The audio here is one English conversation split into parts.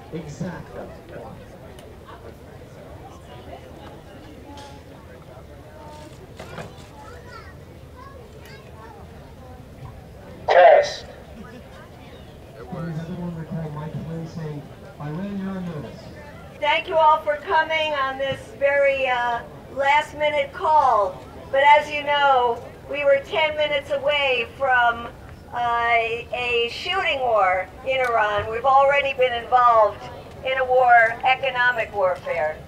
Exactly. Test. Thank you all for coming on this very last-minute call. But as you know, we were 10 minutes away from a shooting war in Iran. We've already been involved in a war, economic warfare.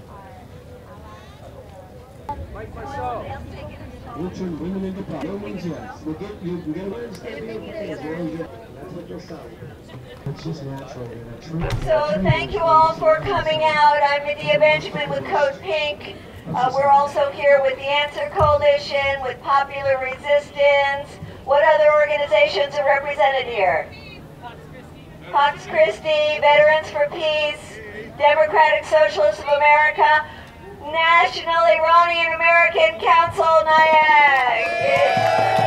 Mike myself. Richard, women in the pot. No means yes. We'll get you get a understanding as well as you. That's what you'll sound. It's just natural. So thank you all for coming out. I'm Medea Benjamin with Code Pink. We're also here with the Answer Coalition, with Popular Resistance. What other organizations are represented here? Fox Christi, Veterans for Peace, Democratic Socialists of America, National Iranian American Council, NIAC.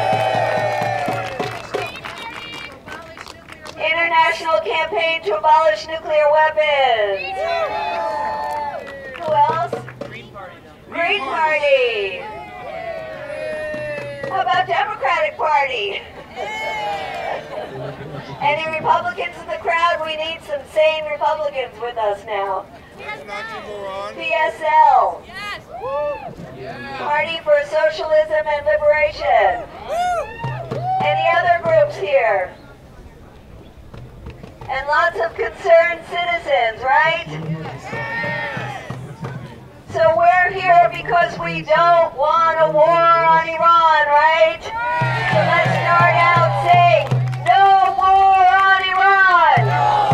International Campaign to Abolish Nuclear Weapons. Who else? Green Party. How about Democratic Party? Any Republicans in the crowd? We need some sane Republicans with us now. PSL. Party for Socialism and Liberation. Any other groups here? And lots of concerned citizens, right? So we're here because we don't want a war on Iran, right? So let's start out saying, no war on Iran!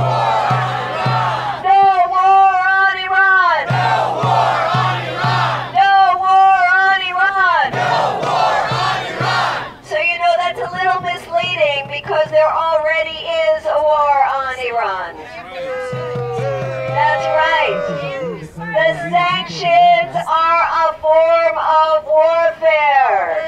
No war on Iran! No war on Iran! No war on Iran! No war on Iran! So you know that's a little misleading because there already is a war on Iran. That's right. The sanctions are a form of warfare.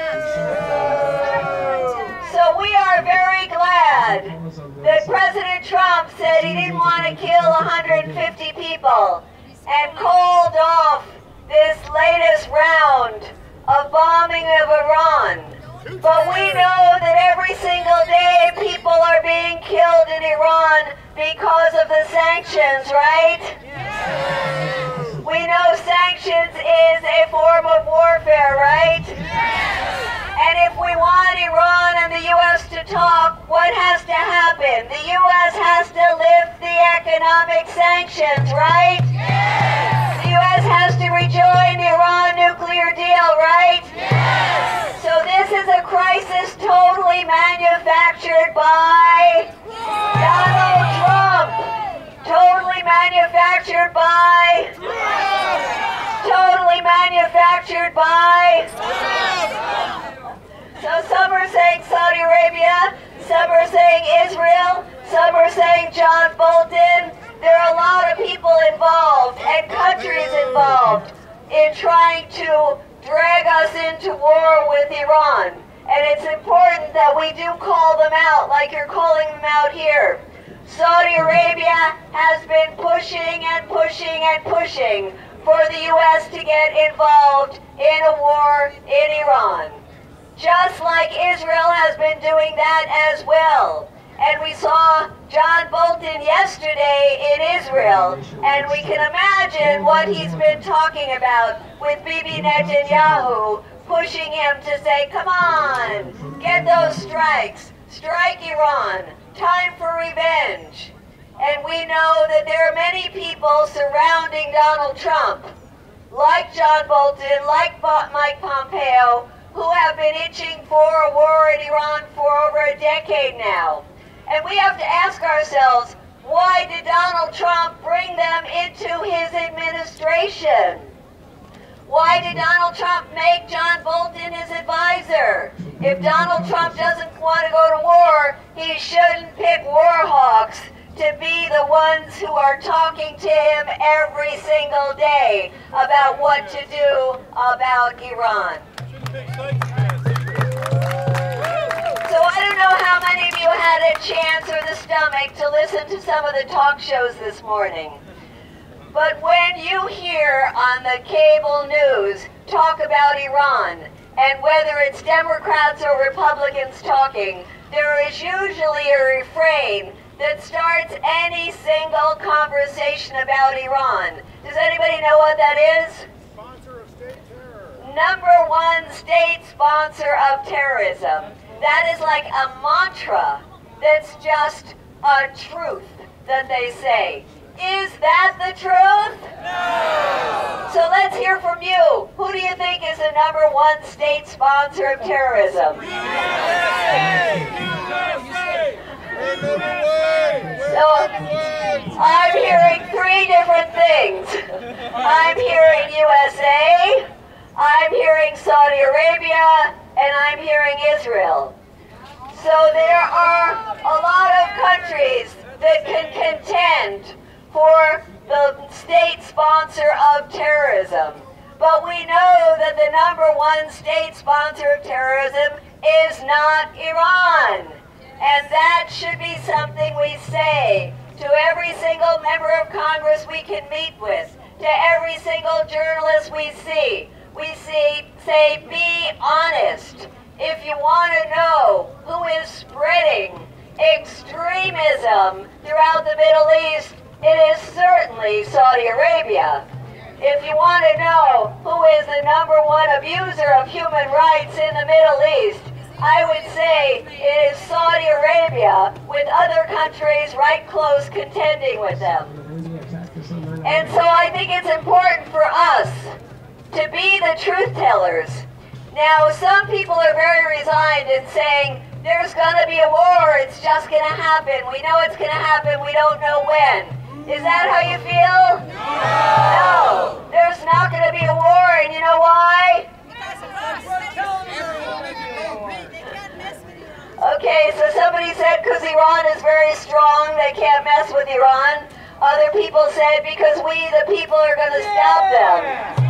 So we are very glad that President Trump said he didn't want to kill 150 people and called off this latest round of bombing of Iran. But we know that every single day people are being killed in Iran because of the sanctions, right? We know sanctions is a form of warfare, right? And if we want Iran and the U.S. to talk, what has to happen? The U.S. has to lift the economic sanctions, right? The U.S. has to rejoin the Iran nuclear deal, right? So this is a crisis totally manufactured by Donald Trump. Totally manufactured by totally manufactured by So some are saying Saudi Arabia, some are saying Israel, some are saying John Bolton. There are a lot of people involved and countries involved in trying to drag us into war with Iran. And it's important that we do call them out like you're calling them out here. Saudi Arabia has been pushing and pushing and pushing for the U.S. to get involved in a war in Iran. Just like Israel has been doing that as well. And we saw John Bolton yesterday in Israel, and we can imagine what he's been talking about with Bibi Netanyahu, pushing him to say, come on, get those strikes, strike Iran, time for revenge. And we know that there are many people surrounding Donald Trump, like John Bolton, like Mike Pompeo, who have been itching for a war in Iran for over a decade now. And we have to ask ourselves, why did Donald Trump bring them into his administration? Why did Donald Trump make John Bolton his advisor? If Donald Trump doesn't want to go to war, he shouldn't pick war hawks to be the ones who are talking to him every single day about what to do about Iran. So I don't know how many of you had a chance or the stomach to listen to some of the talk shows this morning. But when you hear on the cable news talk about Iran, and whether it's Democrats or Republicans talking, there is usually a refrain that starts any single conversation about Iran. Does anybody know what that is? Sponsor of state terror. Number one state sponsor of terrorism. That is like a mantra that's just a truth that they say. Is that the truth? No! So let's hear from you. Who do you think is the number one state sponsor of terrorism? So I'm hearing three different things. I'm hearing USA, I'm hearing Saudi Arabia, and I'm hearing Israel. So there are a lot of countries that can contend for the state sponsor of terrorism. But we know that the number one state sponsor of terrorism is not Iran. And that should be something we say to every single member of Congress we can meet with, to every single journalist we see. We say, be honest. If you want to know who is spreading extremism throughout the Middle East, it is certainly Saudi Arabia. If you want to know who is the number one abuser of human rights in the Middle East, I would say it is Saudi Arabia, with other countries right close contending with them. And so I think it's important for us to be the truth tellers. Now, some people are very resigned in saying, there's going to be a war, it's just going to happen. We know it's going to happen, we don't know when. Is that how you feel? No. There's not going to be a war, and you know why? Okay, so somebody said because Iran is very strong, they can't mess with Iran. Other people said because we, the people, are going to stop them.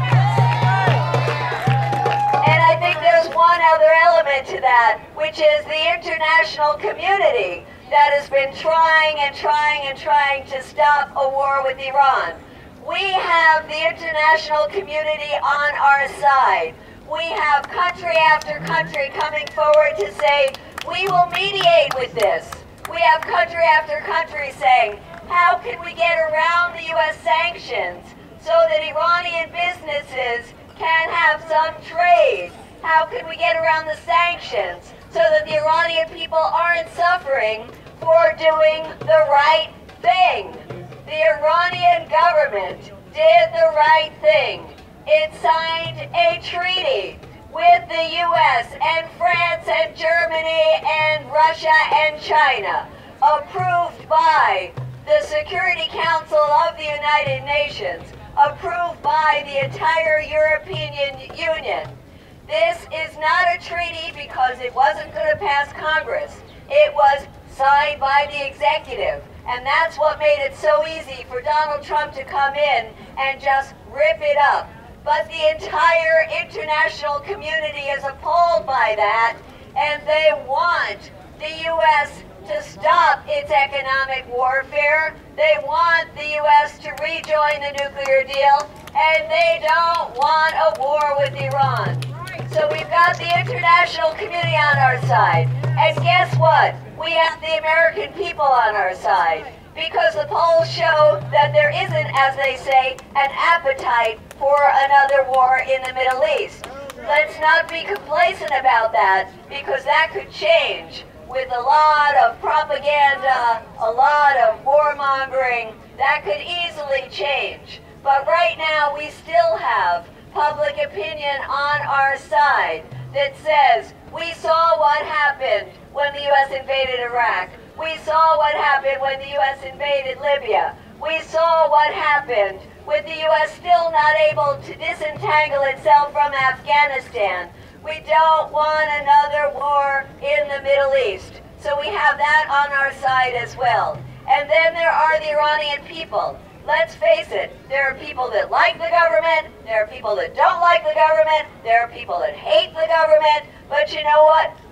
And I think there's one other element to that, which is the international community that has been trying and trying and trying to stop a war with Iran. We have the international community on our side. We have country after country coming forward to say, we will mediate with this. We have country after country saying, how can we get around the U.S. sanctions so that Iranian businesses can have some trade? How can we get around the sanctions so that the Iranian people aren't suffering for doing the right thing? The Iranian government did the right thing. It signed a treaty with the U.S. and France and Germany and Russia and China, approved by the Security Council of the United Nations, approved by the entire European Union. This is not a treaty because it wasn't going to pass Congress. It was signed by the executive. And that's what made it so easy for Donald Trump to come in and just rip it up. But the entire international community is appalled by that, and they want the U.S. to stop its economic warfare. They want the U.S. to rejoin the nuclear deal, and they don't want a war with Iran. So we've got the international community on our side. And guess what? We have the American people on our side. Because the polls show that there isn't, as they say, an appetite for another war in the Middle East. Let's not be complacent about that, because that could change with a lot of propaganda, a lot of warmongering. That could easily change. But right now we still have public opinion on our side that says, we saw what happened when the U.S. invaded Iraq. We saw what happened when the U.S. invaded Libya. We saw what happened with the U.S. still not able to disentangle itself from Afghanistan. We don't want another war in the Middle East. So we have that on our side as well. And then there are the Iranian people. Let's face it, there are people that like the government, there are people that don't like the government, there are people that hate the government, but you know what?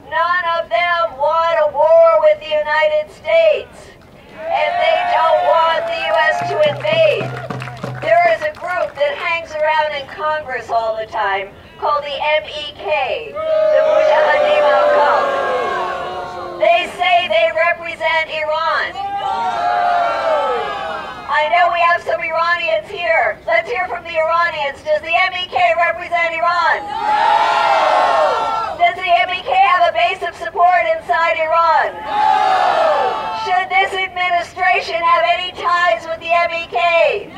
None of them want a war with the United States, and they don't want the U.S. to invade. There is a group that hangs around in Congress all the time called the MEK, the Mujahideen al-Cult. They say they represent Iran. I know we have some Iranians here. Let's hear from the Iranians. Does the MEK represent Iran? Does the MEK have a base of support inside Iran? Should this administration have any ties with the MEK?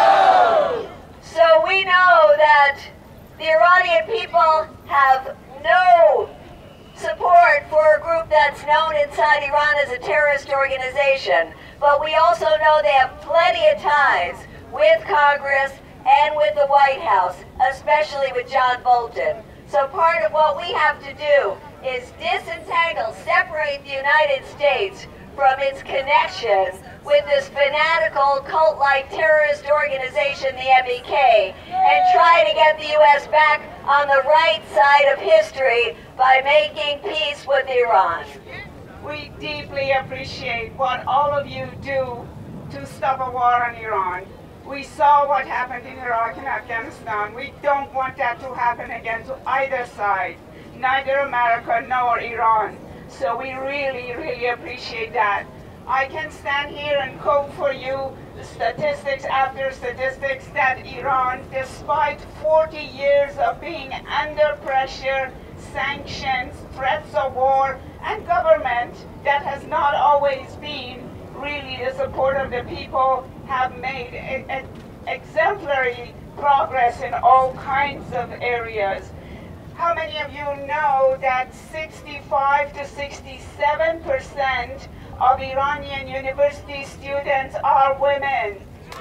So we know that the Iranian people have no support for a group that's known inside Iran as a terrorist organization. But we also know they have plenty of ties with Congress and with the White House, especially with John Bolton. So part of what we have to do is disentangle, separate the United States from its connection with this fanatical, cult-like terrorist organization, the MEK, and try to get the U.S. back on the right side of history by making peace with Iran. We deeply appreciate what all of you do to stop a war on Iran. We saw what happened in Iraq and Afghanistan. We don't want that to happen again to either side, neither America nor Iran. So we really, really appreciate that. I can stand here and quote for you statistics after statistics that Iran, despite 40 years of being under pressure, sanctions, threats of war, and government that has not always been really the support of the people, have made exemplary progress in all kinds of areas. How many of you know that 65 to 67% of Iranian university students are women?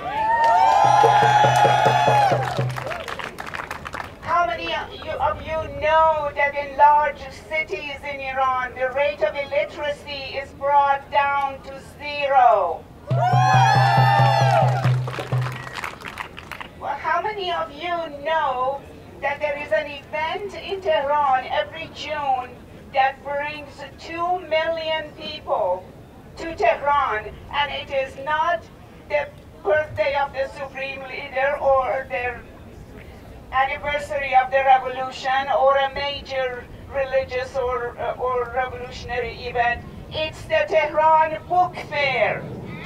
How many of you know that in large cities in Iran, the rate of illiteracy is brought down to 0? Well, how many of you know that there is an event in Tehran every June that brings 2 million people to Tehran, and it is not the birthday of the Supreme Leader or their anniversary of the revolution or a major religious or revolutionary event. It's the Tehran Book Fair.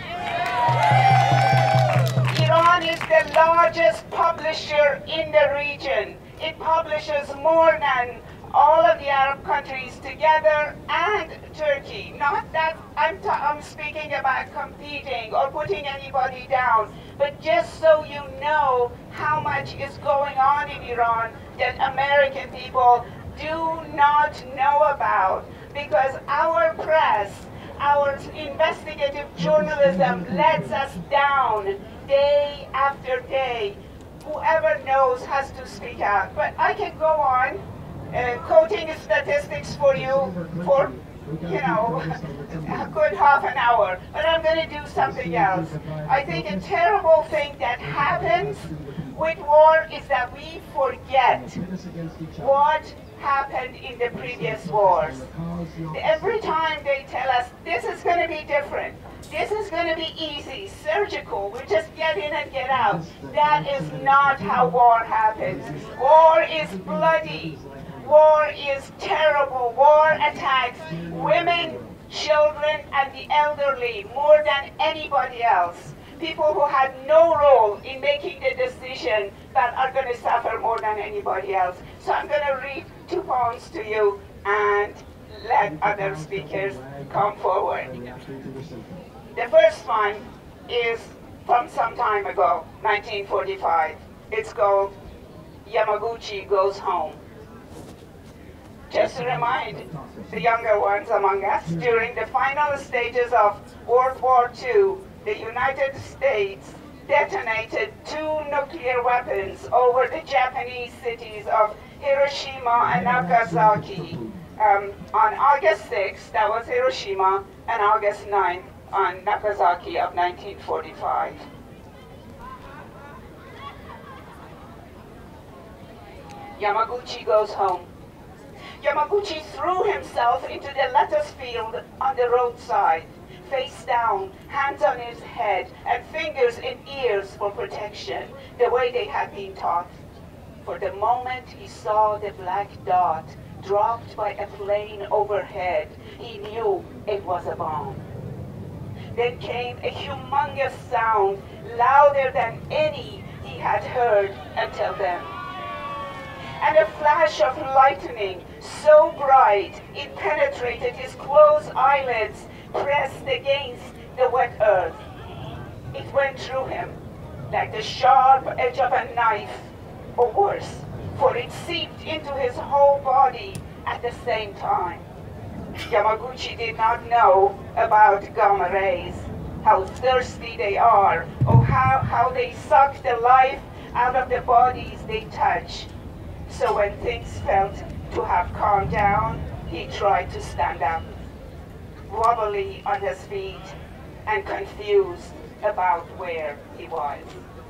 Iran is the largest publisher in the region. It publishes more than all of the Arab countries together and Turkey. Not that I'm speaking about competing or putting anybody down, but just so you know how much is going on in Iran that American people do not know about, because our press, our investigative journalism lets us down day after day. Whoever knows has to speak out. But I can go on quoting statistics for you for, a good half an hour. But I'm going to do something else. I think a terrible thing that happens with war is that we forget what happened in the previous wars. Every time they tell us, this is going to be different, this is going to be easy, surgical, we just get in and get out. That is not how war happens. War is bloody. War is terrible. War attacks women, children, and the elderly more than anybody else. People who had no role in making the decision that are going to suffer more than anybody else. So I'm going to read 2 poems to you and let other speakers come forward. The first one is from some time ago, 1945. It's called Yamaguchi Goes Home. Just to remind the younger ones among us, during the final stages of World War II, the United States detonated 2 nuclear weapons over the Japanese cities of Hiroshima and Nagasaki. On August 6th, that was Hiroshima, and August 9th on Nagasaki of 1945. Yamaguchi Goes Home. Yamaguchi threw himself into the lettuce field on the roadside, face down, hands on his head, and fingers in ears for protection, the way they had been taught. For the moment he saw the black dot dropped by a plane overhead, he knew it was a bomb. Then came a humongous sound, louder than any he had heard until then. And a flash of lightning, so bright it penetrated his closed eyelids, pressed against the wet earth. It went through him like the sharp edge of a knife, or worse, for it seeped into his whole body at the same time. Yamaguchi did not know about gamma rays, how thirsty they are, or how they suck the life out of the bodies they touch. So when things felt to have calmed down, he tried to stand up, wobbly on his feet and confused about where he was.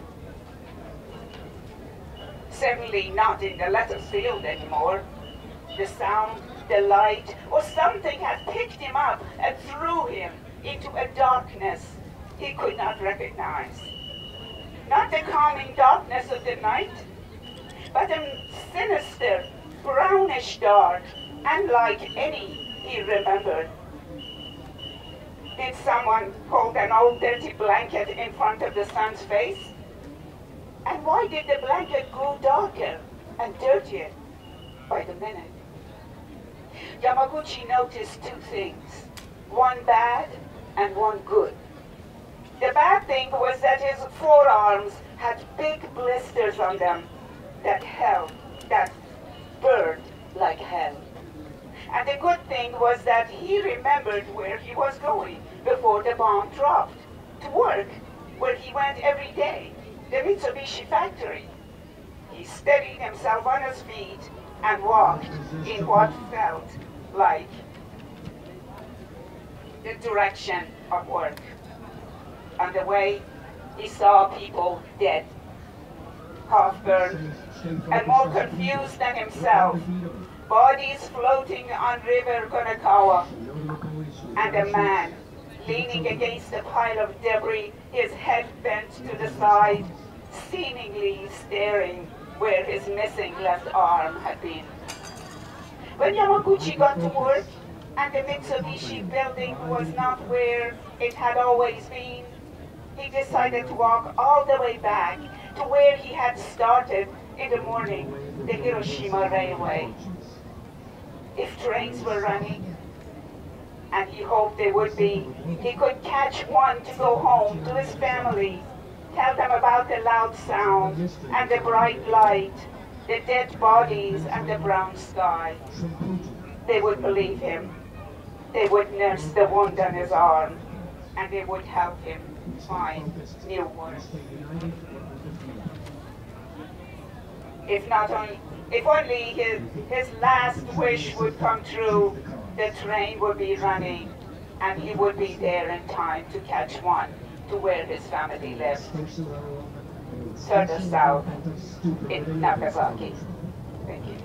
Certainly not in the lettuce field anymore. The sound, the light, or something had picked him up and threw him into a darkness he could not recognize. Not the calming darkness of the night, but a sinister, brownish dark, unlike any he remembered. Did someone hold an old dirty blanket in front of the sun's face? And why did the blanket grow darker and dirtier by the minute? Yamaguchi noticed two things, one bad and one good. The bad thing was that his forearms had big blisters on them that burned like hell. And the good thing was that he remembered where he was going before the bomb dropped, to work, where he went every day, the Mitsubishi factory. He steadied himself on his feet and walked in what felt like the direction of work. On the way, he saw people dead, half-burned, and more confused than himself, bodies floating on River Konakawa, and a man leaning against a pile of debris, his head bent to the side, seemingly staring where his missing left arm had been. When Yamaguchi got to work, and the Mitsubishi building was not where it had always been, he decided to walk all the way back to where he had started in the morning, the Hiroshima Railway. If trains were running, and he hoped they would be, he could catch one to go home to his family, tell them about the loud sound and the bright light, the dead bodies and the brown sky. They would believe him. They would nurse the wound on his arm, and they would help him find new work. If only his last wish would come true, the train would be running, and he would be there in time to catch one to where his family lived, further south in Nagasaki. Thank you.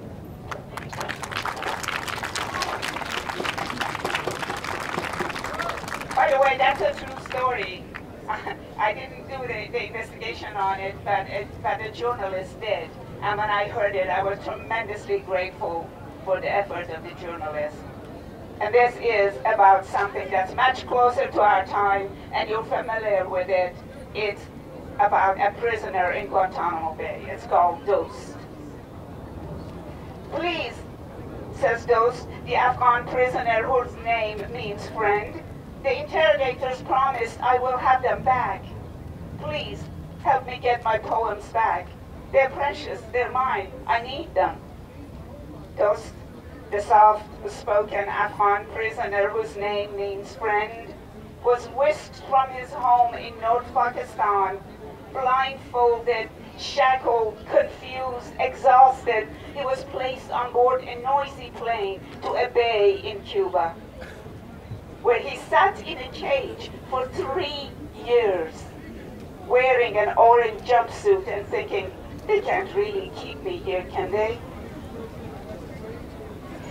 By the way, that's a true story. I didn't do the investigation on it, but a journalist did. And when I heard it, I was tremendously grateful for the effort of the journalist. And this is about something that's much closer to our time, and you're familiar with it. It's about a prisoner in Guantanamo Bay. It's called Dost. Please, says Dost, the Afghan prisoner whose name means friend, the interrogators promised I will have them back. Please, help me get my poems back. They're precious, they're mine, I need them. Dost, the soft-spoken Afghan prisoner whose name means friend, was whisked from his home in North Pakistan, blindfolded, shackled, confused, exhausted. He was placed on board a noisy plane to a bay in Cuba, where he sat in a cage for 3 years, wearing an orange jumpsuit and thinking, they can't really keep me here, can they?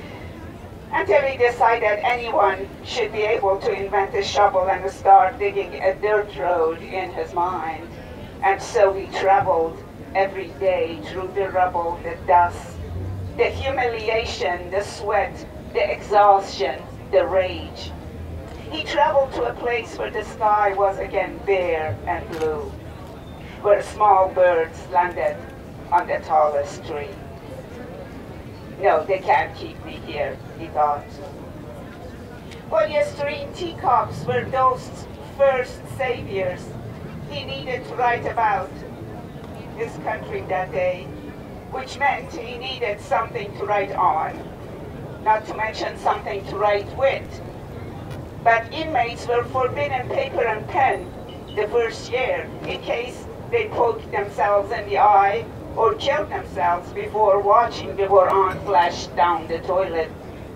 until he decided anyone should be able to invent a shovel and start digging a dirt road in his mind. And so he traveled every day through the rubble, the dust, the humiliation, the sweat, the exhaustion, the rage. He traveled to a place where the sky was again bare and blue, where small birds landed on the tallest tree. No, they can't keep me here, he thought. Polystyrene teacups were those first saviors he needed to write about his country that day, which meant he needed something to write on, not to mention something to write with. But inmates were forbidden paper and pen the first year in case they poked themselves in the eye or killed themselves before watching the Quran flash down the toilet,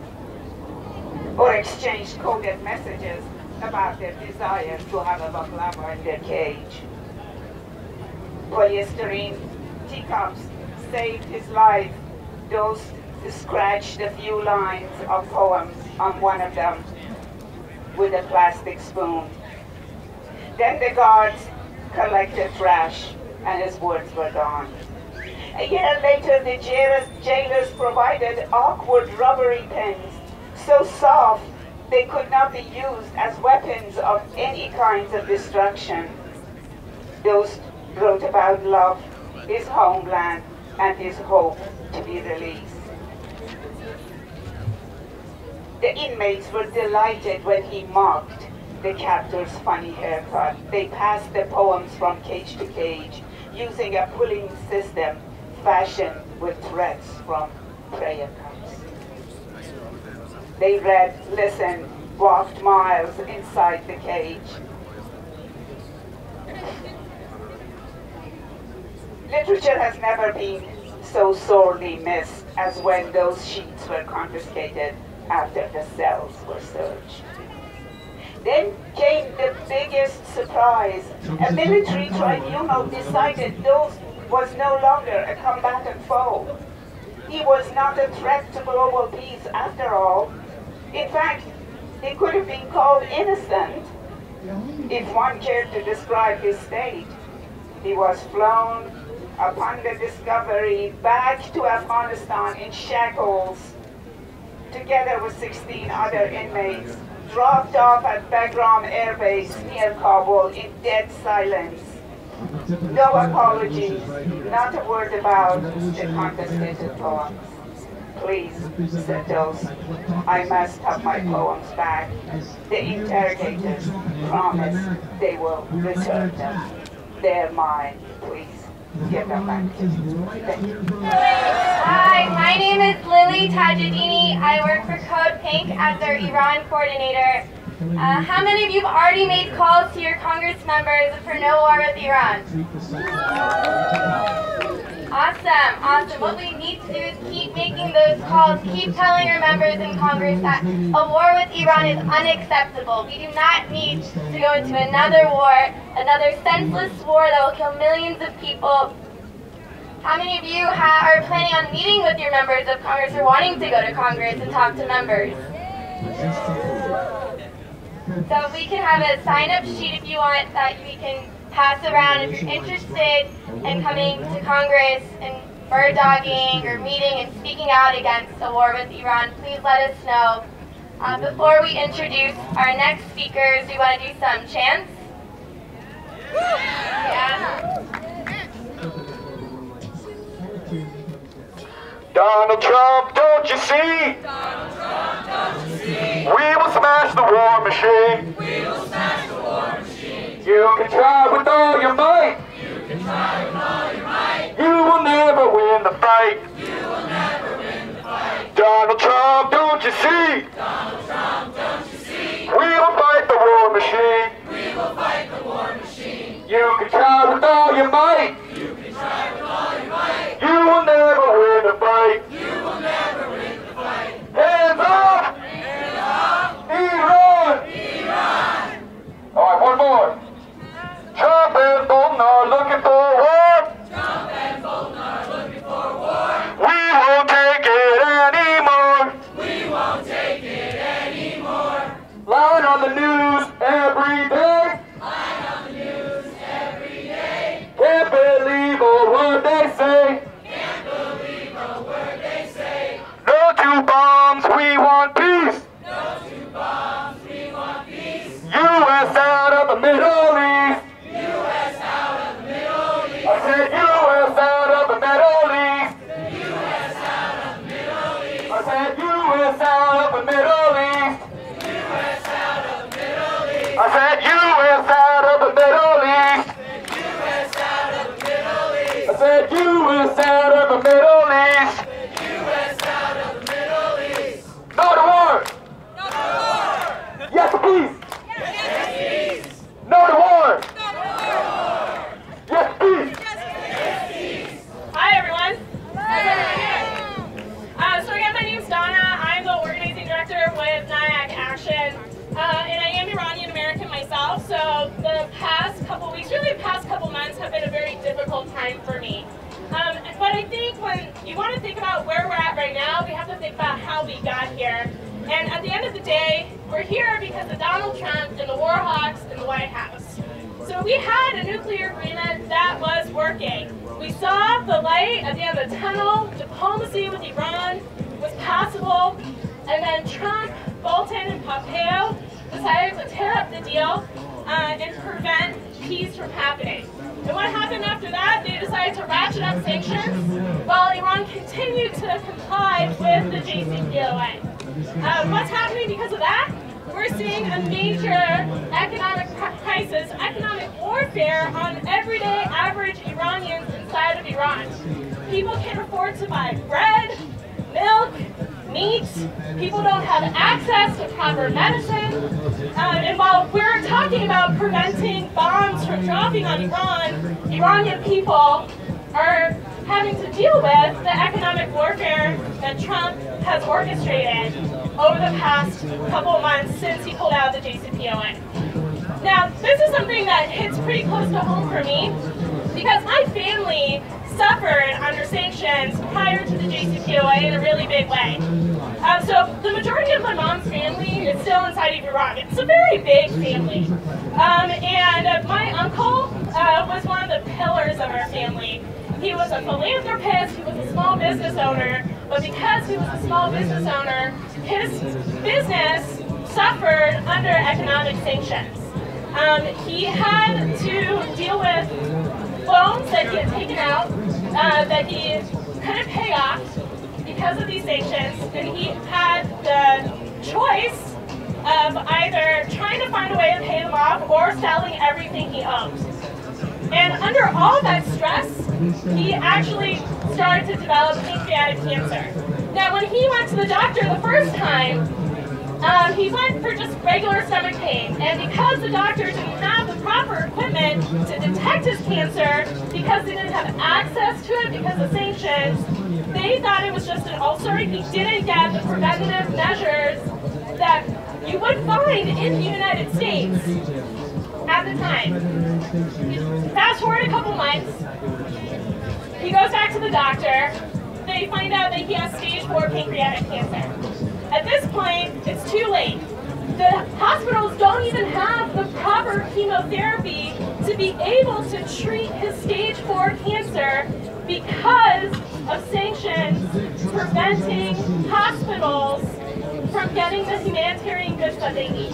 or exchanged coded messages about their desire to have a baklava in their cage. Polystyrene teacups saved his life. Those scratched a few lines of poems on one of them with a plastic spoon. Then the guards collected trash and his words were gone. A year later, the jailers provided awkward rubbery pens, so soft they could not be used as weapons of any kinds of destruction. Those wrote about love, his homeland, and his hope to be released. The inmates were delighted when he mocked the captor's funny haircut. They passed the poems from cage to cage, using a pulling system fashioned with threads from prayer cups. They read, listened, walked miles inside the cage. Literature has never been so sorely missed as when those sheets were confiscated after the cells were searched. Then came the biggest surprise. A military tribunal decided those was no longer a combatant foe. He was not a threat to global peace after all. In fact, he could have been called innocent if one cared to describe his state. He was flown upon the Discovery back to Afghanistan in shackles, together with 16 other inmates, dropped off at Bagram Air Base near Kabul in dead silence. No apologies, not a word about the confiscated poems. Please, said those, I must have my poems back. The interrogators promise they will return them. They're mine, please. Give them back to me. Thank you. Hi, my name is Lily Tajuddini. I work for Code Pink as their Iran coordinator. How many of you have already made calls to your Congress members for no war with Iran? Awesome, awesome. What we need to do is keep making those calls, keep telling our members in Congress that a war with Iran is unacceptable. We do not need to go into another war, another senseless war that will kill millions of people. How many of you are planning on meeting with your members of Congress or wanting to go to Congress and talk to members? So we can have a sign-up sheet if you want that we can pass around if you're interested in coming to Congress and bird dogging or meeting and speaking out against a war with Iran. Please let us know. Before we introduce our next speakers, we want to do some chants. Yeah. Donald Trump, don't you see? Donald Trump, don't you see? We will smash the war machine. We will smash the war machine. You can try with all your might. You can try with all your might. You will never win the fight. You will never win the fight. Donald Trump, don't you see? Donald Trump, don't you see? We will fight the war machine. We will fight the war machine. You can try with all your might. You can try with all your might. You will never win the fight. You will never win the fight. Hands up! Hands up! Iran! Iran! All right, one more. Trump and Bolton are looking for war. Trump and Bolton are looking for war. We won't take it anymore. We won't take time for me. But I think when you want to think about where we're at right now, we have to think about how we got here. And at the end of the day, we're here because of Donald Trump and the war hawks in the White House. So we had a nuclear agreement that was working. We saw the light at the end of the tunnel. Diplomacy with Iran was possible. And then Trump, Bolton, and Pompeo decided to tear up the deal and prevent peace from happening. And what happened after that? They decided to ratchet up sanctions while Iran continued to comply with the JCPOA. What's happening because of that? We're seeing a major economic crisis, economic warfare on everyday average Iranians inside of Iran. People can't afford to buy bread, milk, meat. People don't have access to proper medicine. And while we're talking about preventing bombs from dropping on Iran, Iranian people are having to deal with the economic warfare that Trump has orchestrated over the past couple of months since he pulled out of the JCPOA. Now, this is something that hits pretty close to home for me because my family suffered under sanctions prior to the JCPOA in a really big way. So the majority of my mom's family is still inside of Iran. It's a very big family. And my uncle was one of the pillars of our family. He was a philanthropist, he was a small business owner, but because he was a small business owner, his business suffered under economic sanctions. He had to deal with loans that he had taken out that he couldn't pay off because of these sanctions, and he had the choice of either trying to find a way to pay them off or selling everything he owned. And under all that stress, he actually started to develop pancreatic cancer. Now, when he went to the doctor the first time, he went for just regular stomach pain. And because the doctor didn't have the proper equipment to detect his cancer, because they didn't have access to it because of sanctions, they thought it was just an ulcer. He didn't get the preventative measures that you would find in the United States at the time. Fast forward a couple months, he goes back to the doctor. They find out that he has stage 4 pancreatic cancer. At this point, it's too late. The hospitals don't even have the proper chemotherapy to be able to treat his stage 4 cancer because of sanctions preventing hospitals from getting the humanitarian goods that they need.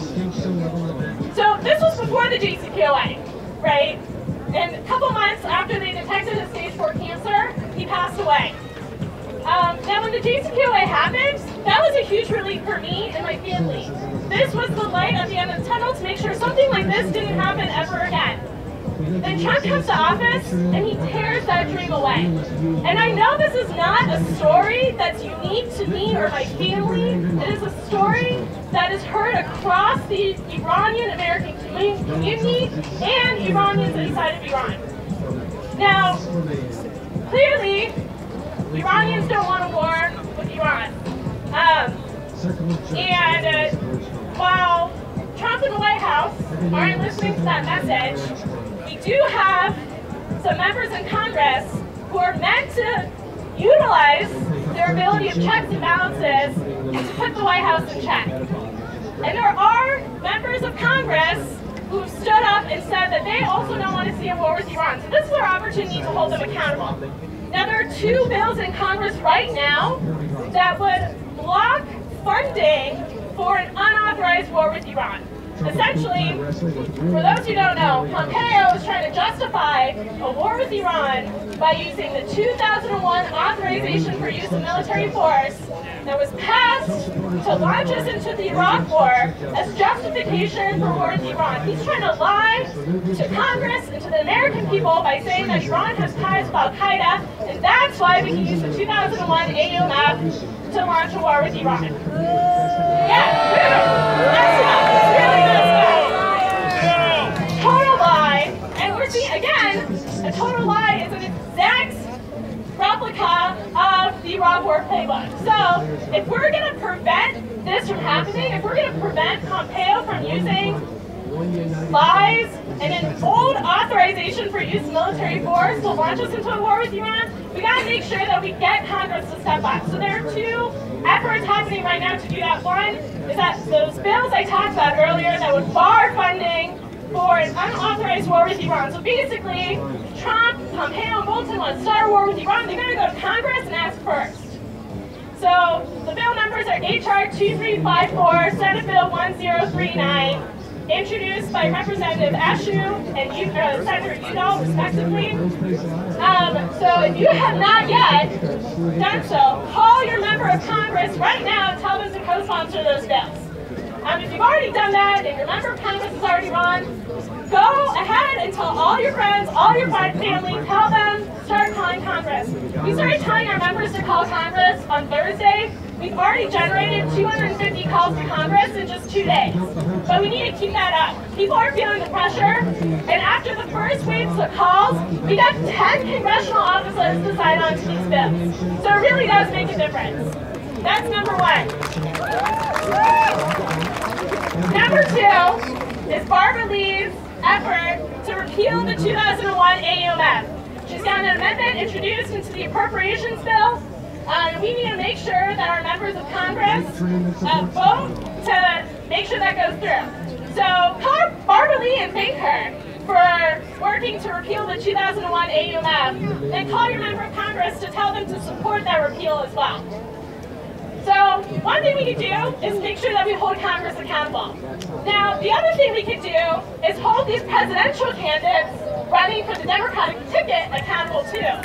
So this was before the JCPOA, right? And a couple months after they detected his stage 4 cancer, he passed away. Now when the JCPOA happened, that was a huge relief for me and my family. This was the light at the end of the tunnel to make sure something like this didn't happen ever again. Then Trump comes to office and he tears that dream away. And I know this is not a story that's unique to me or my family. It is a story that is heard across the Iranian-American community and Iranians inside of Iran. Now, clearly, Iranians don't want a war with Iran. While Trump and the White House aren't listening to that message, we do have some members in Congress who are meant to utilize their ability of checks and balances to put the White House in check. And there are members of Congress who stood up and said that they also don't want to see a war with Iran. So this is our opportunity to hold them accountable. Now, there are 2 bills in Congress right now that would block funding for an unauthorized war with Iran. Essentially, for those who don't know, Pompeo is trying to justify a war with Iran by using the 2001 authorization for use of military force that was passed to launch us into the Iraq War as justification for war with Iran. He's trying to lie to Congress and to the American people by saying that Iran has ties with Al-Qaeda, and that's why we can use the 2001 AU map to launch a war with Iran. Yeah, messed up. It's really messed up. Total lie, and we're seeing, again, a total lie is an exact replica of the Iraq War playbook. So, if we're going to prevent this from happening, if we're going to prevent Pompeo from using lies, and an old authorization for use of military force to launch us into a war with Iran, we got to make sure that we get Congress to step up. So there are two efforts happening right now to do that. One is that those bills I talked about earlier that would bar funding for an unauthorized war with Iran. So basically, Trump, Pompeo, and Bolton want to start a war with Iran. They're going to go to Congress and ask first. So the bill numbers are H.R. 2354, Senate Bill 1039, introduced by Representative Ashew and Senator Udall, respectively. So if you have not yet done so, call your member of Congress right now and tell them to co-sponsor those bills. If you've already done that and your member of Congress has already run, go ahead and tell all your friends, all your family, tell them, start calling Congress. We started telling our members to call Congress on Thursday. We've already generated 250 calls to Congress in just 2 days. But we need to keep that up. People are feeling the pressure, and after the first waves of calls, we got 10 congressional offices to sign on to these bills. So it really does make a difference. That's number one. Number two is Barbara Lee's effort to repeal the 2001 AUMF. She's got an amendment introduced into the appropriations bill. We need to make sure that our members of Congress vote to make sure that goes through. So call Barbara Lee and thank her for working to repeal the 2001 AUMF. Then call your member of Congress to tell them to support that repeal as well. So one thing we could do is make sure that we hold Congress accountable. Now, the other thing we could do is hold these presidential candidates running for the Democratic ticket accountable too.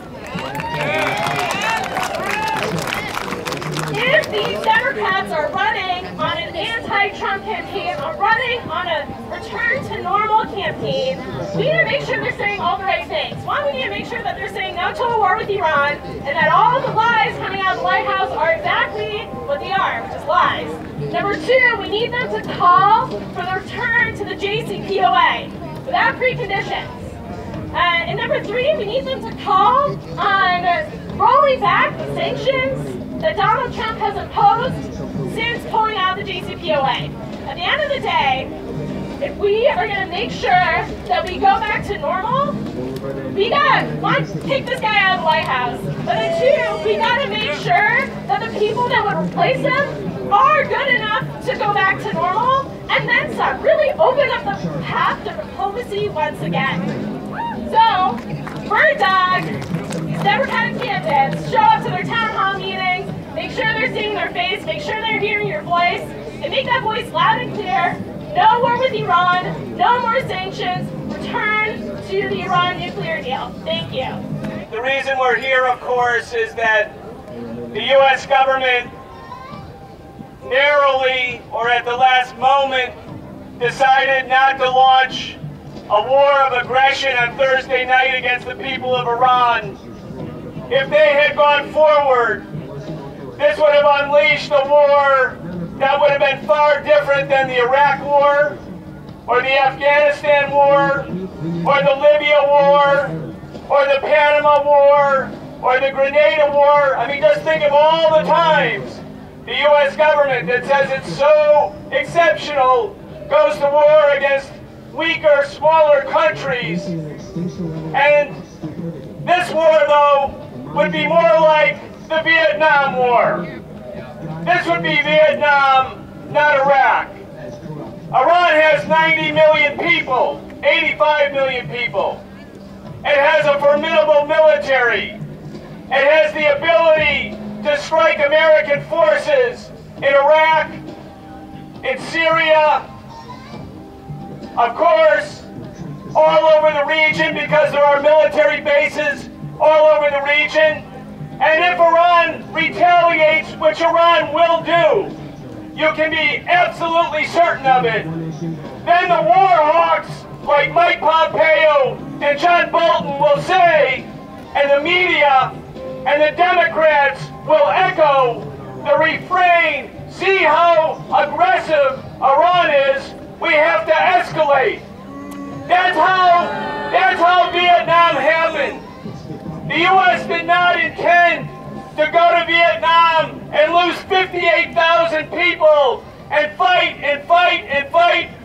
If these Democrats are running on an anti-Trump campaign or running on a return to normal campaign, we need to make sure they're saying all the right things. One, we need to make sure that they're saying no to a war with Iran, and that all the lies coming out of the White House are exactly what they are, which is lies. Number two, we need them to call for the return to the JCPOA without preconditions. And number three, we need them to call on rolling back the sanctions that Donald Trump has imposed since pulling out of the JCPOA. At the end of the day, if we are going to make sure that we go back to normal, we got to, one, take this guy out of the White House, but then two, we got to make sure that the people that would replace him are good enough to go back to normal, and then some. Really open up the path to diplomacy once again. So, Bird Dog, these Democratic candidates, show up to their town hall meetings, make sure they're seeing their face, make sure they're hearing your voice, and make that voice loud and clear. No war with Iran, no more sanctions, return to the Iran nuclear deal. Thank you. The reason we're here, of course, is that the U.S. government narrowly, or at the last moment, decided not to launch a war of aggression on Thursday night against the people of Iran. If they had gone forward, this would have unleashed a war that would have been far different than the Iraq War, or the Afghanistan War, or the Libya War, or the Panama War, or the Grenada War. I mean, just think of all the times the U.S. government that says it's so exceptional goes to war against weaker, smaller countries. And this war, though, would be more like the Vietnam War. This would be Vietnam, not Iraq. Iran has 90 million people, 85 million people. It has a formidable military. It has the ability to strike American forces in Iraq, in Syria, of course, all over the region, because there are military bases all over the region. And if Iran retaliates, which Iran will do, you can be absolutely certain of it, then the war hawks like Mike Pompeo and John Bolton will say, and the media and the Democrats will echo the refrain, see how aggressive Iran is, we have to escalate. That's how Vietnam happened. The U.S. did not intend to go to Vietnam and lose 58,000 people and fight and fight and fight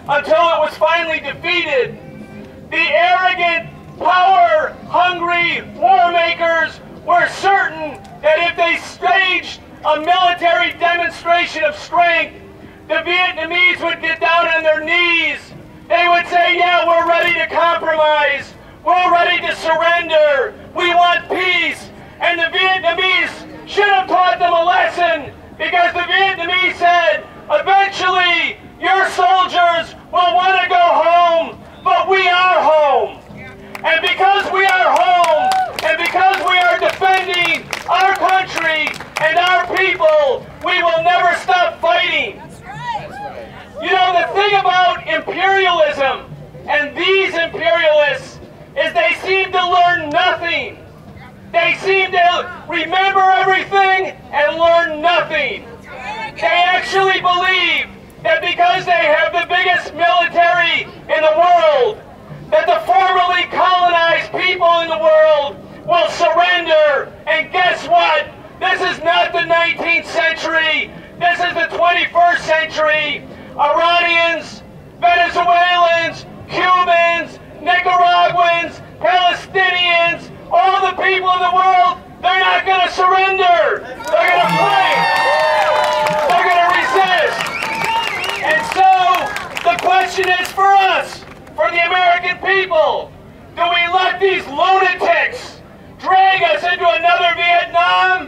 until it was finally defeated. The arrogant, power-hungry war makers were certain that if they staged a military demonstration of strength, the Vietnamese would get down on their knees. They would say, yeah, we're ready to compromise. We're ready to surrender. We want peace. And the Vietnamese should have taught them a lesson, because the Vietnamese said, eventually, your soldiers will want to go home, but we are home. And because we are home, and because we are defending our country and our people, we will never stop fighting. You know, the thing about imperialism and these imperialists is they seem to learn nothing. They seem to remember everything and learn nothing. They actually believe that because they have the biggest military in the world, that the formerly colonized people in the world will surrender. And guess what? This is not the 19th century. This is the 21st century. Iranians, Venezuelans, Cubans, Nicaraguans, Palestinians, all the people in the world, they're not going to surrender. They're going to fight. They're going to resist. And so, the question is for us, for the American people, do we let these lunatics drag us into another Vietnam?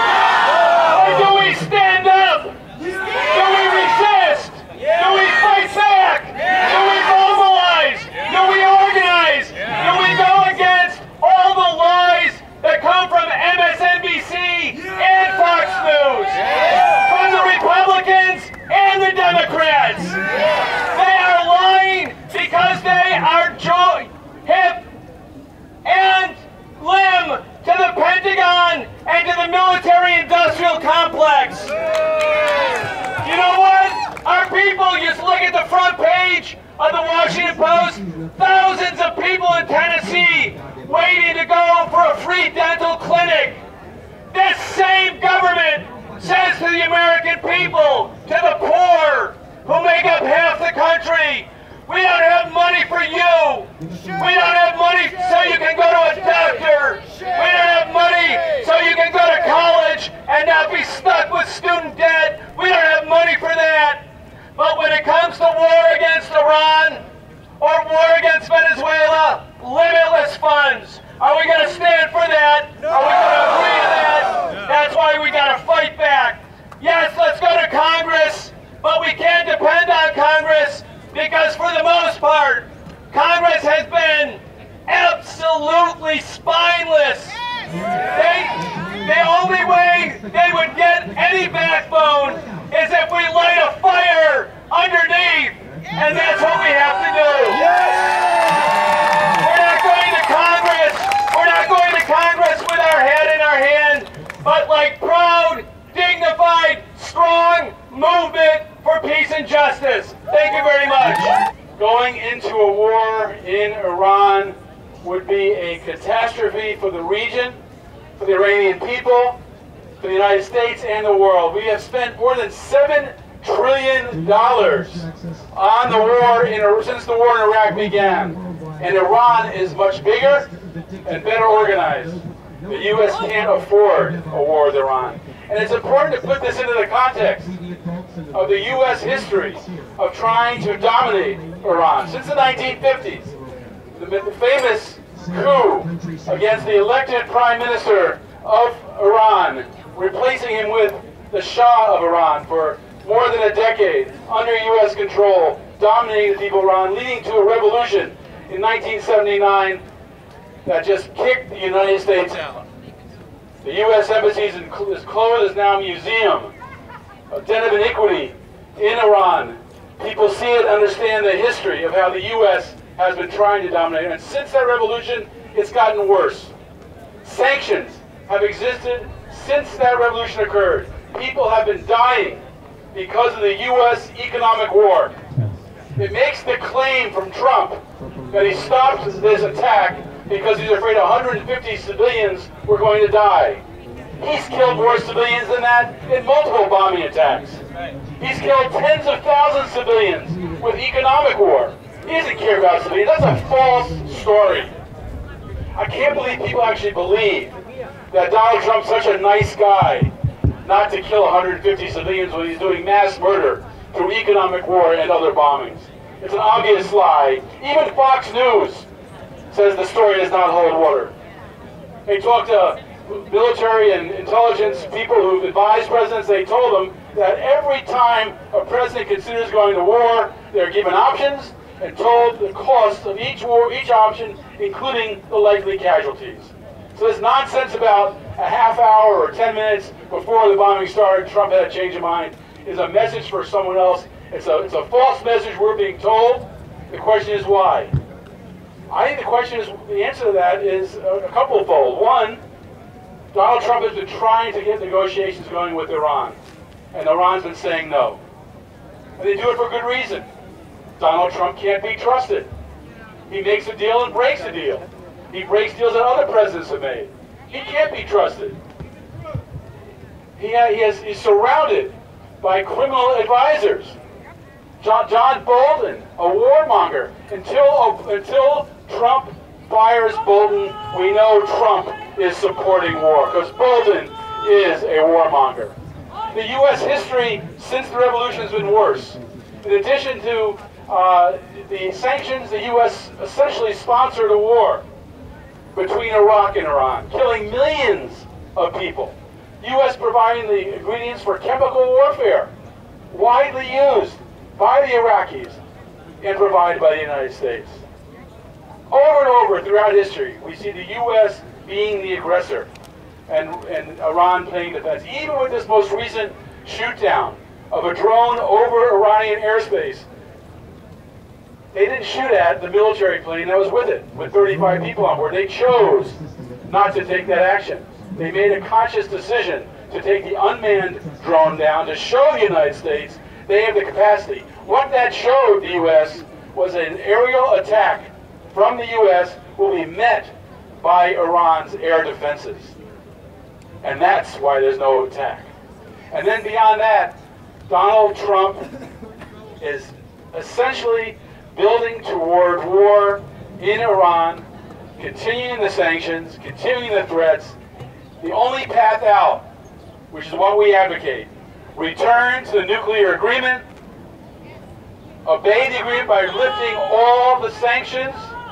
Or do we stand up? Do we resist? Do we fight back? Do we mobilize? Do we organize? Do we go against all the lies that come from MSNBC and Fox News? From the Republicans and the Democrats. They are lying because they are hip and limb to the Pentagon and to the military-industrial complex. You know what? Our people, just look at the front page of the Washington Post, thousands of people in Tennessee waiting to go for a free dental clinic. This same government says to the American people, to the poor, who make up half the country, we don't have money for you. We don't have money so you can go to a doctor. We don't have money so you can go to college and not be stuck with student debt. We don't have money for that. But when it comes to war against Iran or war against Venezuela, limitless funds. Are we going to stand for that? Are we going to agree to that? That's why we got to fight back. Yes, let's go to Congress, but we can't depend on Congress because for the most part, Congress has been absolutely spineless. The only way they would get any backbone is if we light a fire underneath, and that's what we have to do. We're not going to Congress. We're not going to Congress with our head in our hand, but like proud, dignified, strong movement for peace and justice. Thank you very much. Going into a war in Iran would be a catastrophe for the region, for the Iranian people, for the United States and the world. We have spent more than $7 trillion on the war since the war in Iraq began. And Iran is much bigger and better organized. The U.S. can't afford a war with Iran. And it's important to put this into the context of the U.S. history of trying to dominate Iran. Since the 1950s, the famous coup against the elected prime minister of Iran, replacing him with the Shah of Iran for more than a decade, under U.S. control, dominating the people of Iran, leading to a revolution in 1979 that just kicked the United States out. The U.S. embassy is closed, is now a museum, a den of iniquity in Iran. People see it, understand the history of how the U.S. has been trying to dominate. And since that revolution, it's gotten worse. Sanctions have existed since that revolution occurred. People have been dying because of the U.S. economic war. It makes the claim from Trump that he stopped this attack because he's afraid 150 civilians were going to die. He's killed more civilians than that in multiple bombing attacks. He's killed tens of thousands of civilians with economic war. He doesn't care about civilians. That's a false story. I can't believe people actually believe that Donald Trump's such a nice guy not to kill 150 civilians when he's doing mass murder through economic war and other bombings. It's an obvious lie. Even Fox News says the story does not hold water. They talked to military and intelligence people who've advised presidents. They told them that every time a president considers going to war, they're given options and told the cost of each option, including the likely casualties. So this nonsense about a half hour or 10 minutes before the bombing started, Trump had a change of mind, is a message for someone else. It's a false message we're being told. The question is why? I think the answer to that is a couple-fold. One, Donald Trump has been trying to get negotiations going with Iran, and Iran's been saying no. And they do it for good reason. Donald Trump can't be trusted. He makes a deal and breaks a deal. He breaks deals that other presidents have made. He can't be trusted. He's surrounded by criminal advisors. John Bolton, a warmonger. Until Trump fires Bolton, we know Trump is supporting war, because Bolton is a warmonger. The U.S. history since the revolution has been worse. In addition to the sanctions, the U.S. essentially sponsored a war between Iraq and Iran, killing millions of people. The U.S. providing the ingredients for chemical warfare, widely used by the Iraqis and provided by the United States. Over and over throughout history, we see the U.S. being the aggressor and Iran playing defense. Even with this most recent shoot-down of a drone over Iranian airspace, they didn't shoot at the military plane that was with it, with 35 people on board. They chose not to take that action. They made a conscious decision to take the unmanned drone down to show the United States they have the capacity. What that showed the U.S. was an aerial attack from the U.S. will be met by Iran's air defenses. And that's why there's no attack. And then beyond that, Donald Trump is essentially building toward war in Iran, continuing the sanctions, continuing the threats. The only path out, which is what we advocate, return to the nuclear agreement, obey the agreement by lifting all the sanctions,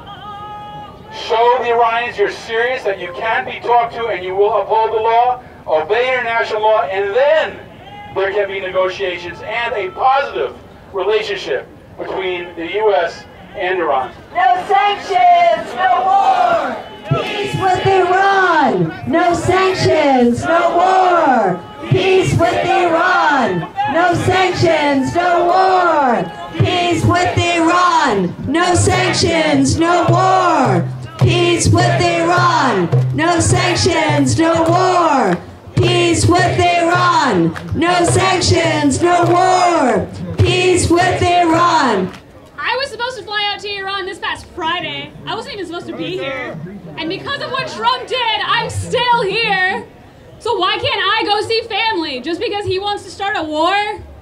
show the Iranians you're serious, that you can be talked to and you will uphold the law, obey international law, and then there can be negotiations and a positive relationship between the U.S. and Iran. No sanctions, no war. Peace with Iran. No sanctions, no war. Peace with Iran. No sanctions, no war. Peace with Iran. No sanctions, no war. Peace with Iran. No sanctions, no war. Peace with Iran. No sanctions, no war. Peace with Iran. I was supposed to fly out to Iran this past Friday. I wasn't even supposed to be here. And because of what Trump did, I'm still here. So why can't I go see family? Just because he wants to start a war?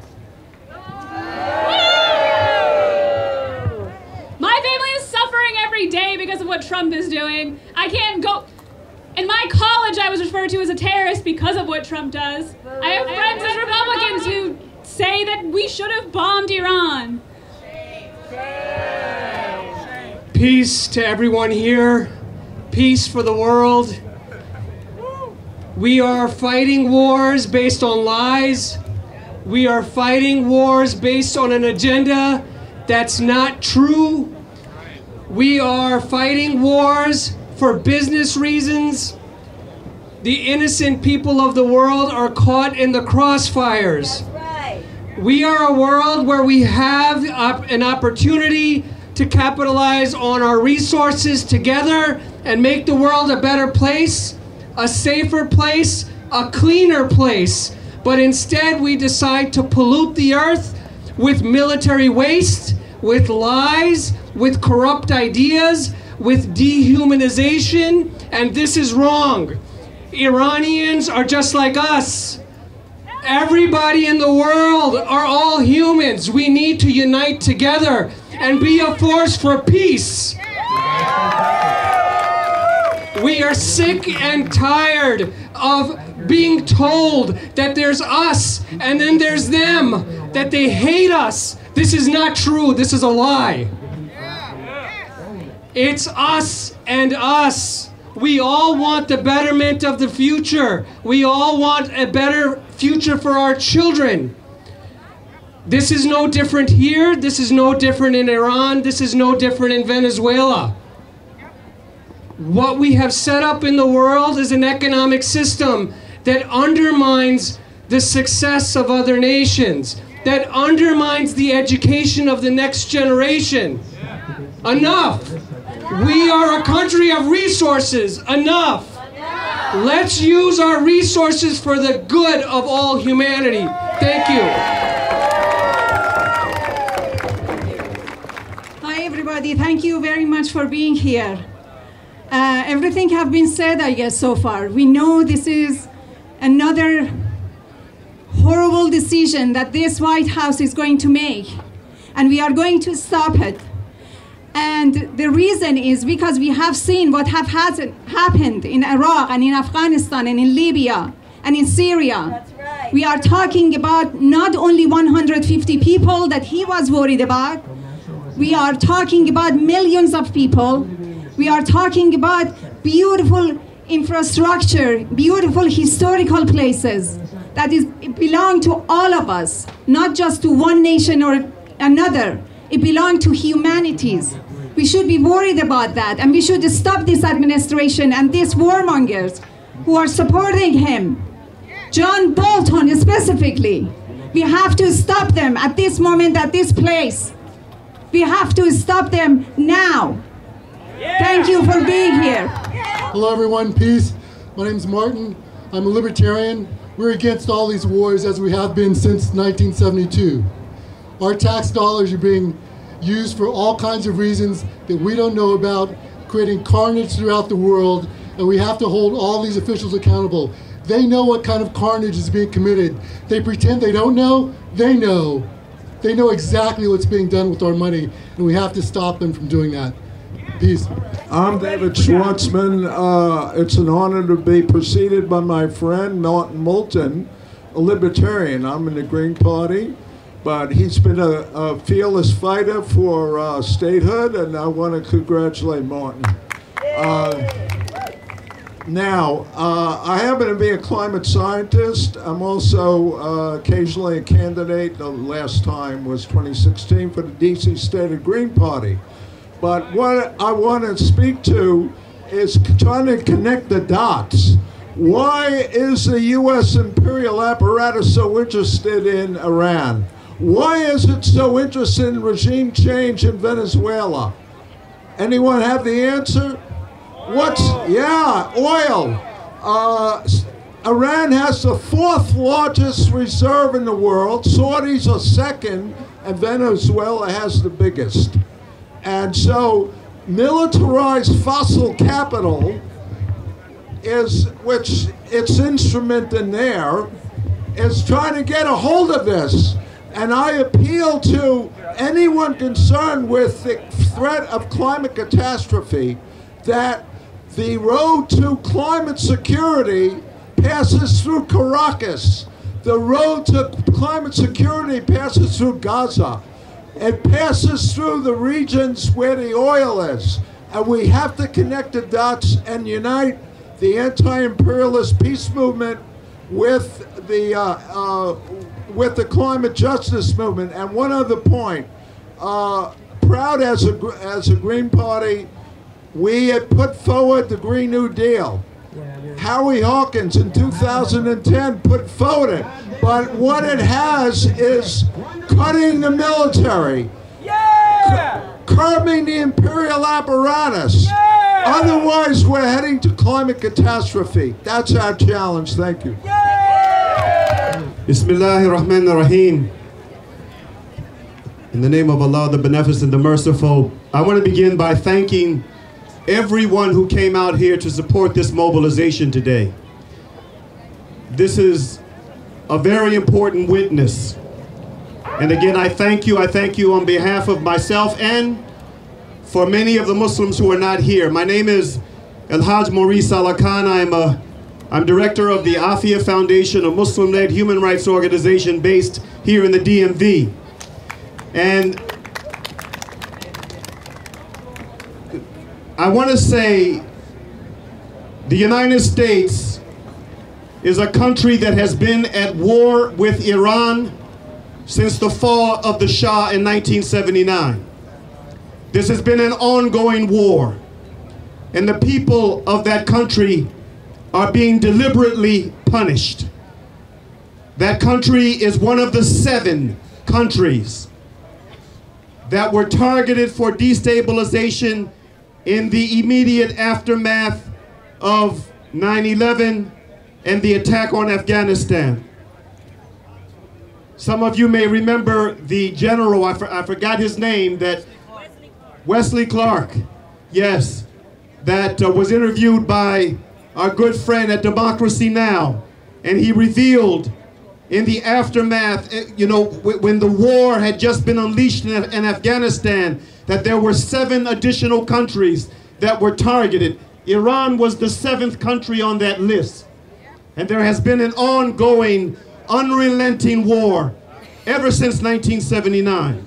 My family is suffering every day because of what Trump is doing. I can't go. In my college, I was referred to as a terrorist because of what Trump does. I have friends as Republicans who say that we should have bombed Iran. Peace to everyone here. Peace for the world. We are fighting wars based on lies. We are fighting wars based on an agenda that's not true. We are fighting wars for business reasons. The innocent people of the world are caught in the crossfires. That's right. We are a world where we have an opportunity to capitalize on our resources together and make the world a better place, a safer place, a cleaner place. But instead we decide to pollute the earth with military waste, with lies, with corrupt ideas, with dehumanization, and this is wrong. Iranians are just like us. Everybody in the world are all humans. We need to unite together and be a force for peace. We are sick and tired of being told that there's us and then there's them, that they hate us. This is not true. This is a lie. It's us and us. We all want the betterment of the future. We all want a better future for our children. This is no different here. This is no different in Iran. This is no different in Venezuela. What we have set up in the world is an economic system that undermines the success of other nations, that undermines the education of the next generation. Enough! We are a country of resources. Enough! Let's use our resources for the good of all humanity. Thank you. Hi everybody, thank you very much for being here. Everything have been said, I guess, so far. We know this is another horrible decision that this White House is going to make, and we are going to stop it. And the reason is because we have seen what happened in Iraq and in Afghanistan and in Libya and in Syria. That's right. We are talking about not only 150 people that he was worried about. We are talking about millions of people. We are talking about beautiful infrastructure, beautiful historical places that belong to all of us, not just to one nation or another. It belongs to humanities. We should be worried about that, and we should stop this administration and these warmongers who are supporting him. John Bolton specifically. We have to stop them at this moment, at this place. We have to stop them now. Thank you for being here. Hello everyone, peace. My name's Martin. I'm a libertarian. We're against all these wars as we have been since 1972. Our tax dollars are being used for all kinds of reasons that we don't know about, creating carnage throughout the world, and we have to hold all these officials accountable. They know what kind of carnage is being committed. They pretend they don't know. They know. They know exactly what's being done with our money, and we have to stop them from doing that. Peace. I'm David Schwartzman. It's an honor to be preceded by my friend Martin Moulton, a libertarian. I'm in the Green Party, but he's been a fearless fighter for statehood, and I want to congratulate Martin. Now, I happen to be a climate scientist. I'm also occasionally a candidate. The last time was 2016 for the DC State of Green Party. But what I want to speak to is trying to connect the dots. Why is the U.S. imperial apparatus so interested in Iran? Why is it so interested in regime change in Venezuela? Anyone have the answer? Oil. Iran has the 4th largest reserve in the world. Saudis are second, and Venezuela has the biggest. And so militarized fossil capital which its instrument in there, is trying to get a hold of this. And I appeal to anyone concerned with the threat of climate catastrophe that the road to climate security passes through Caracas. The road to climate security passes through Gaza. It passes through the regions where the oil is. And we have to connect the dots and unite the anti-imperialist peace movement with the climate justice movement. And one other point, proud as a Green Party, we had put forward the Green New Deal. Howie Hawkins in 2010 put forward it. But what it has is cutting the military, curbing the imperial apparatus. Otherwise, we're heading to climate catastrophe. That's our challenge. Thank you. Bismillahirrahmanirrahim. In the name of Allah, the Beneficent, the Merciful, I want to begin by thanking everyone who came out here to support this mobilization today. this is a very important witness. And again, I thank you on behalf of myself and for many of the Muslims who are not here. My name is El-Hajj Maurice Alakan. I'm director of the Afia Foundation, a Muslim-led human rights organization based here in the DMV. And I want to say the United States is a country that has been at war with Iran since the fall of the Shah in 1979. This has been an ongoing war, and the people of that country are being deliberately punished. That country is one of the 7 countries that were targeted for destabilization in the immediate aftermath of 9/11 and the attack on Afghanistan. Some of you may remember the general, I forgot his name, that Wesley Clark, yes, that was interviewed by our good friend at Democracy Now! And he revealed in the aftermath, you know, when the war had just been unleashed in Afghanistan, that there were 7 additional countries that were targeted. Iran was the 7th country on that list. And there has been an ongoing, unrelenting war ever since 1979.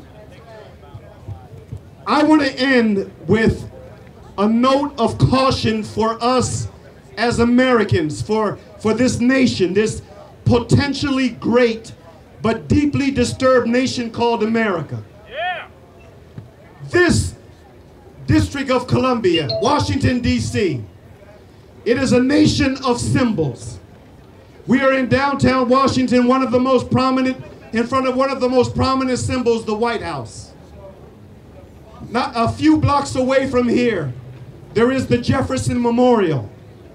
I want to end with a note of caution for us as Americans, for this nation, this potentially great but deeply disturbed nation called America. Yeah. This District of Columbia, Washington, D.C., it is a nation of symbols. We are in downtown Washington, one of the most prominent, in front of one of the most prominent symbols, the White House. Not a few blocks away from here, there is the Jefferson Memorial.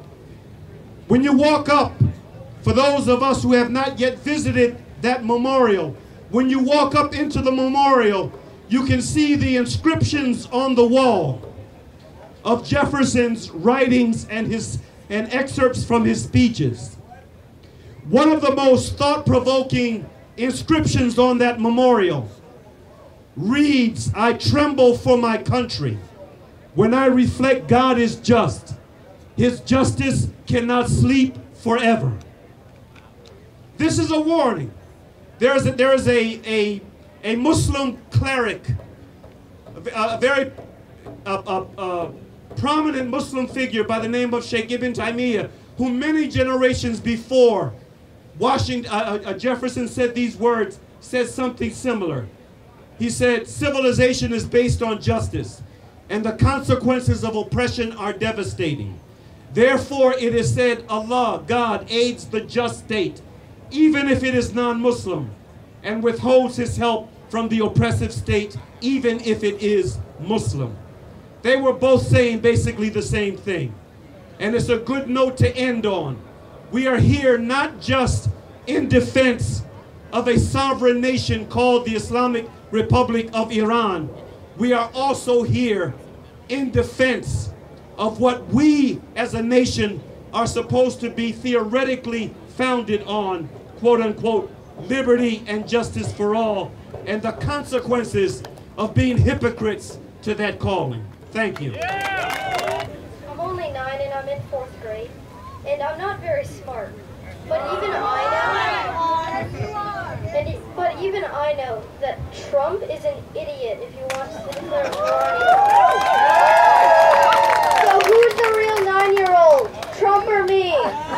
When you walk up, for those of us who have not yet visited that memorial, when you walk up into the memorial, you can see the inscriptions on the wall of Jefferson's writings and excerpts from his speeches. One of the most thought-provoking inscriptions on that memorial reads, "I tremble for my country. When I reflect God is just. His justice cannot sleep forever." This is a warning. There is a Muslim cleric, a very prominent Muslim figure by the name of Sheikh Ibn Taymiyyah, who many generations before Jefferson said these words, said something similar. He said, "Civilization is based on justice, and the consequences of oppression are devastating. Therefore, it is said, Allah, God, aids the just state, even if it is non-Muslim, and withholds his help from the oppressive state, even if it is Muslim." They were both saying basically the same thing. And it's a good note to end on. We are here not just in defense of a sovereign nation called the Islamic Republic of Iran. We are also here in defense of what we as a nation are supposed to be theoretically founded on, quote unquote, liberty and justice for all, and the consequences of being hypocrites to that calling. Thank you. I'm only 9 and I'm in 4th grade, and I'm not very smart, but even I know that Trump is an idiot if he wants to declare war. So who's the real 9-year-old, Trump or me?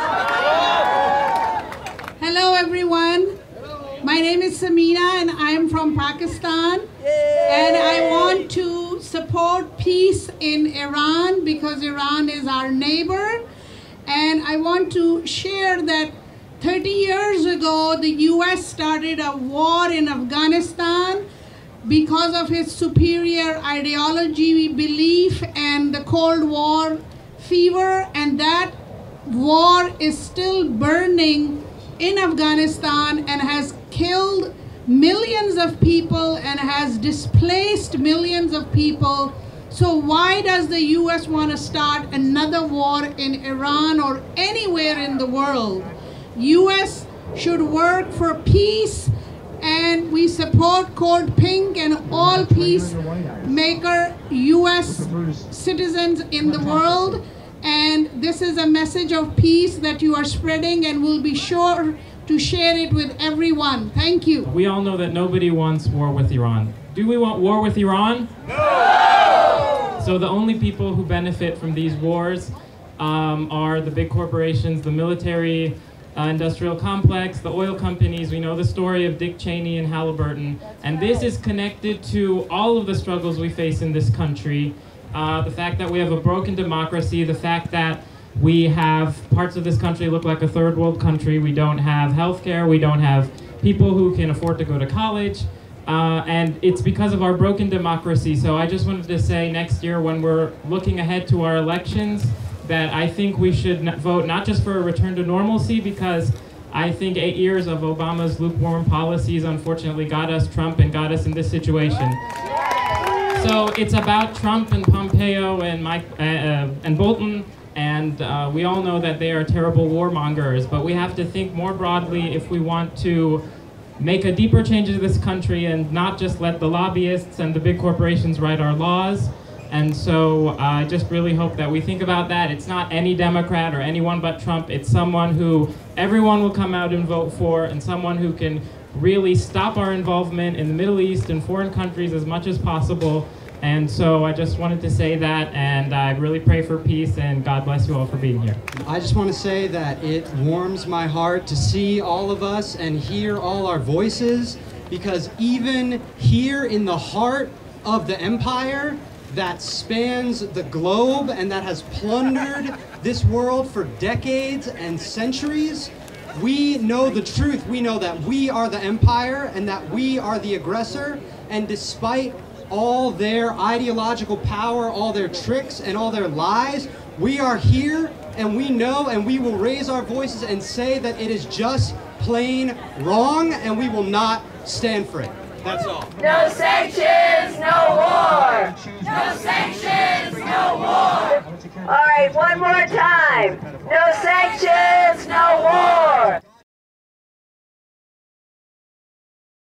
Hello everyone. My name is Samina and I'm from Pakistan. And I want to support peace in Iran because Iran is our neighbor. And I want to share that 30 years ago, the US started a war in Afghanistan because of its superior ideology, belief, and the Cold War fever. And that war is still burning in Afghanistan and has killed millions of people and has displaced millions of people. So why does the US want to start another war in Iran or anywhere in the world? U.S. should work for peace, and we support Code Pink and all peacemaker U.S. citizens in the world. And this is a message of peace that you are spreading, and we'll be sure to share it with everyone. Thank you. We all know that nobody wants war with Iran. Do we want war with Iran? No! So the only people who benefit from these wars are the big corporations, the military industrial complex, the oil companies. We know the story of Dick Cheney and Halliburton. And this is connected to all of the struggles we face in this country. The fact that we have a broken democracy, the fact that we have parts of this country look like a third world country. We don't have healthcare, we don't have people who can afford to go to college. And it's because of our broken democracy. So I just wanted to say next year when we're looking ahead to our elections that I think we should vote not just for a return to normalcy, because I think 8 years of Obama's lukewarm policies unfortunately got us Trump and got us in this situation. So it's about Trump and Pompeo and and Bolton, and we all know that they are terrible warmongers, but we have to think more broadly if we want to make a deeper change in this country and not just let the lobbyists and the big corporations write our laws. And so I just really hope that we think about that. It's not any Democrat or anyone but Trump. It's someone who everyone will come out and vote for, and someone who can really stop our involvement in the Middle East and foreign countries as much as possible. And so I just wanted to say that, and I really pray for peace, and God bless you all for being here. I just want to say that it warms my heart to see all of us and hear all our voices, because even here in the heart of the empire that spans the globe and that has plundered this world for decades and centuries, we know the truth. We know that we are the empire and that we are the aggressor, and despite all their ideological power, all their tricks, and all their lies, we are here, and we know, and we will raise our voices and say that it is just plain wrong, and we will not stand for it. That's all. No sanctions, no war. No sanctions, no war. All right, one more time. No sanctions, no war.